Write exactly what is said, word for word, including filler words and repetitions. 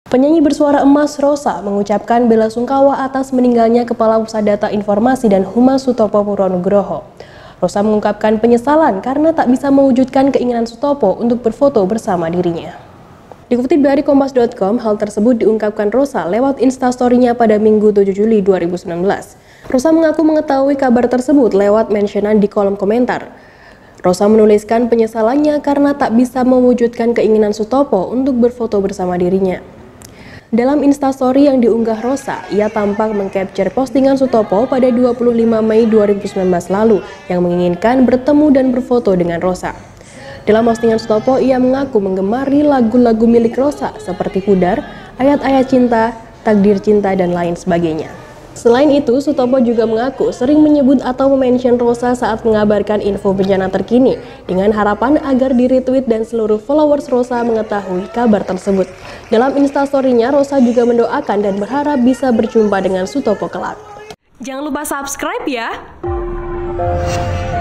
Penyanyi bersuara emas Rosa mengucapkan bela sungkawa atas meninggalnya Kepala Pusat Data Informasi dan Humas Sutopo Purwonugroho. Rosa mengungkapkan penyesalan karena tak bisa mewujudkan keinginan Sutopo untuk berfoto bersama dirinya. Dikutip dari kompas titik com, hal tersebut diungkapkan Rosa lewat instastory-nya pada Minggu tujuh Juli dua ribu sembilan belas. Rosa mengaku mengetahui kabar tersebut lewat mentionan di kolom komentar. Rosa menuliskan penyesalannya karena tak bisa mewujudkan keinginan Sutopo untuk berfoto bersama dirinya. Dalam instastory yang diunggah Rosa, ia tampak mengcapture postingan Sutopo pada dua puluh lima Mei dua ribu sembilan belas lalu yang menginginkan bertemu dan berfoto dengan Rosa. Dalam postingan Sutopo, ia mengaku menggemari lagu-lagu milik Rosa seperti Pudar, Ayat-Ayat Cinta, Takdir Cinta, dan lain sebagainya. Selain itu, Sutopo juga mengaku sering menyebut atau memention Rosa saat mengabarkan info bencana terkini dengan harapan agar di-retweet dan seluruh followers Rosa mengetahui kabar tersebut. Dalam instastory-nya, Rosa juga mendoakan dan berharap bisa berjumpa dengan Sutopo kelak. Jangan lupa subscribe ya!